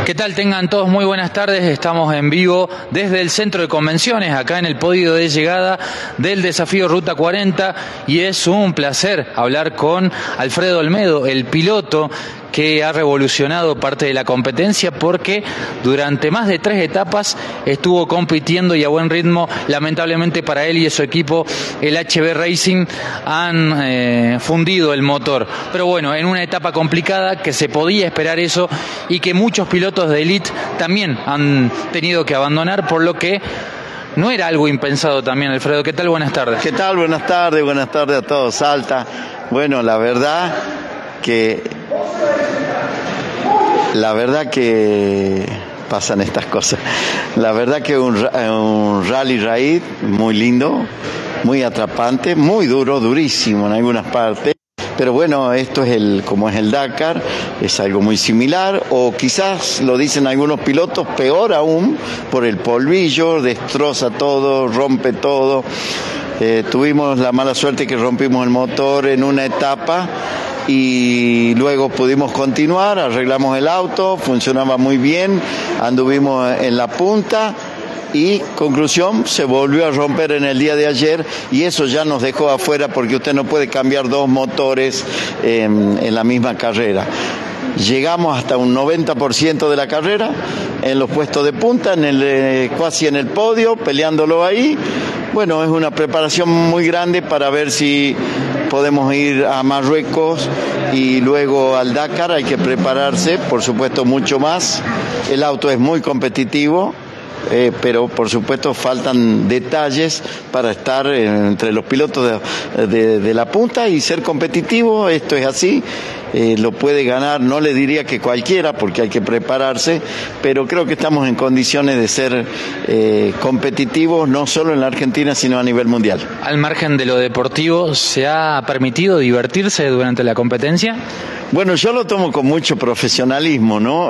¿Qué tal? Tengan todos muy buenas tardes. Estamos en vivo desde el centro de convenciones, acá en el podio de llegada del desafío Ruta 40, y es un placer hablar con Alfredo Olmedo, el piloto que ha revolucionado parte de la competencia porque durante más de 3 etapas estuvo compitiendo y a buen ritmo. Lamentablemente para él y su equipo, el HB Racing, han fundido el motor. Pero bueno, en una etapa complicada que se podía esperar eso y que muchos pilotos de elite también han tenido que abandonar, por lo que no era algo impensado también. Alfredo, ¿qué tal? Buenas tardes. ¿Qué tal? Buenas tardes a todos. Salta. Bueno, la verdad que pasan estas cosas. La verdad que un rally raid muy lindo, muy atrapante, muy duro, durísimo en algunas partes. Pero bueno, esto es como es el Dakar, es algo muy similar, o quizás lo dicen algunos pilotos, peor aún, por el polvillo, destroza todo, rompe todo. Tuvimos la mala suerte que rompimos el motor en una etapa y luego pudimos continuar, arreglamos el auto, funcionaba muy bien, anduvimos en la punta. Y conclusión, se volvió a romper en el día de ayer y eso ya nos dejó afuera porque usted no puede cambiar 2 motores en la misma carrera. Llegamos hasta un 90% de la carrera en los puestos de punta, casi en el podio, peleándolo ahí. Bueno, es una preparación muy grande para ver si podemos ir a Marruecos y luego al Dakar. Hay que prepararse, por supuesto, mucho más. El auto es muy competitivo. Pero por supuesto faltan detalles para estar entre los pilotos de la punta y ser competitivo. Esto es así, lo puede ganar, no le diría que cualquiera porque hay que prepararse, pero creo que estamos en condiciones de ser competitivos no solo en la Argentina sino a nivel mundial. Al margen de lo deportivo, ¿se ha permitido divertirse durante la competencia? Bueno, yo lo tomo con mucho profesionalismo, ¿no?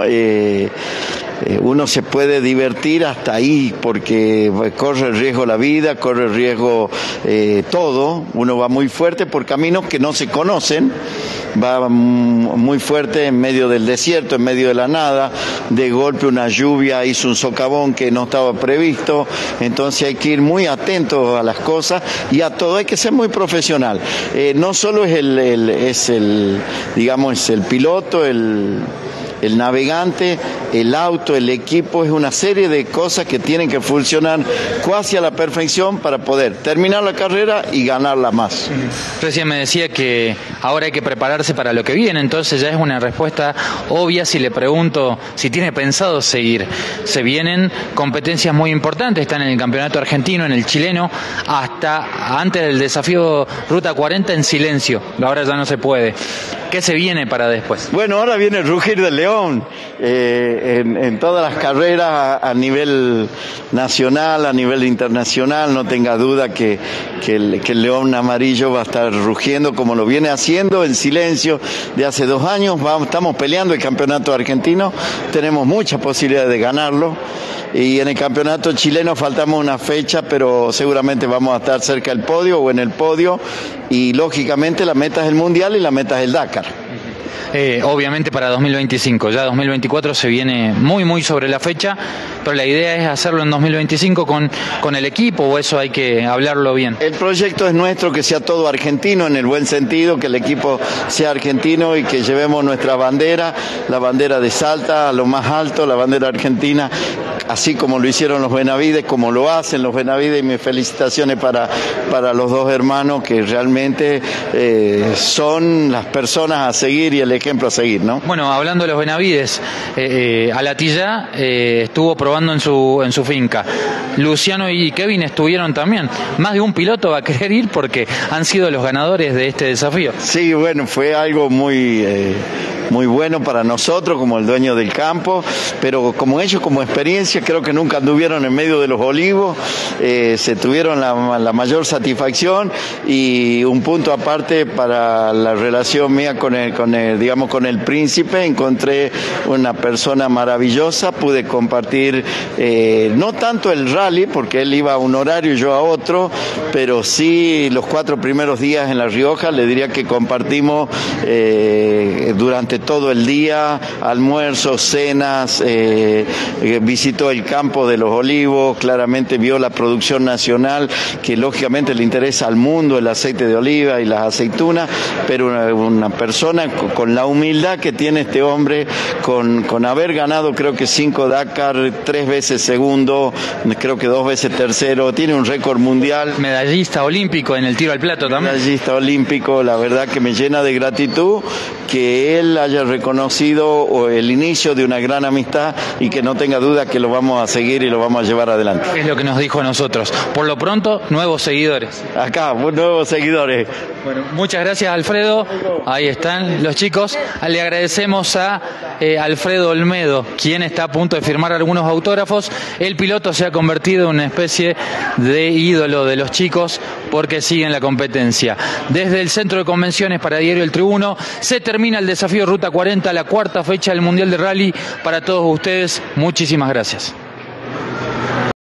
Uno se puede divertir hasta ahí porque corre riesgo la vida, corre riesgo todo. Uno va muy fuerte por caminos que no se conocen, va muy fuerte en medio del desierto, en medio de la nada. De golpe una lluvia hizo un socavón que no estaba previsto, entonces hay que ir muy atentos a las cosas y a todo, hay que ser muy profesional. No solo es el piloto, el navegante, el auto, el equipo, es una serie de cosas que tienen que funcionar casi a la perfección para poder terminar la carrera y ganarla más. Recién me decía que ahora hay que prepararse para lo que viene, entonces ya es una respuesta obvia si le pregunto si tiene pensado seguir. Se vienen competencias muy importantes, están en el campeonato argentino, en el chileno, hasta antes del desafío Ruta 40 en silencio, ahora ya no se puede. ¿Qué se viene para después? Bueno, ahora viene el rugir del león en todas las carreras a nivel nacional, a nivel internacional. No tenga duda que el león amarillo va a estar rugiendo como lo viene haciendo en silencio de hace 2 años. Estamos peleando el campeonato argentino, tenemos muchas posibilidades de ganarlo. Y en el campeonato chileno faltamos una fecha, pero seguramente vamos a estar cerca del podio o en el podio. Y lógicamente la meta es el mundial y la meta es el Dakar. Obviamente para 2025, ya 2024 se viene muy sobre la fecha, pero la idea es hacerlo en 2025 con el equipo, o eso hay que hablarlo bien. El proyecto es nuestro, que sea todo argentino en el buen sentido, que el equipo sea argentino y que llevemos nuestra bandera, la bandera de Salta a lo más alto, la bandera argentina, así como lo hicieron los Benavides, como lo hacen los Benavides, y mis felicitaciones para los 2 hermanos que realmente son las personas a seguir y el ejemplo a seguir, ¿no? Bueno, hablando de los Benavides, Alatilla estuvo probando en su finca. Luciano y Kevin estuvieron también. Más de un piloto va a querer ir porque han sido los ganadores de este desafío. Sí, bueno, fue algo muy bueno para nosotros como el dueño del campo, pero como ellos, como experiencia, creo que nunca anduvieron en medio de los olivos, se tuvieron la mayor satisfacción. Y un punto aparte para la relación mía con el príncipe, encontré una persona maravillosa, pude compartir no tanto el rally porque él iba a un horario y yo a otro, pero sí los 4 primeros días en La Rioja. Le diría que compartimos durante durante todo el día, almuerzos, cenas, visitó el campo de los olivos, claramente vio la producción nacional, que lógicamente le interesa al mundo el aceite de oliva y las aceitunas, pero una persona con la humildad que tiene este hombre, con haber ganado creo que 5 Dakar, 3 veces segundo, creo que 2 veces tercero, tiene un récord mundial. Medallista olímpico en el tiro al plato también. Medallista olímpico, la verdad que me llena de gratitud que él haya reconocido el inicio de una gran amistad y que no tenga duda que lo vamos a seguir y lo vamos a llevar adelante. Es lo que nos dijo a nosotros. Por lo pronto, nuevos seguidores. Acá, nuevos seguidores. Bueno, muchas gracias, Alfredo. Ahí están los chicos. Le agradecemos a Alfredo Olmedo, quien está a punto de firmar algunos autógrafos. El piloto se ha convertido en una especie de ídolo de los chicos porque siguen la competencia. Desde el Centro de Convenciones para Diario El Tribuno se termina el desafío Ruta 40, la 4ª fecha del Mundial de Rally. Para todos ustedes, muchísimas gracias.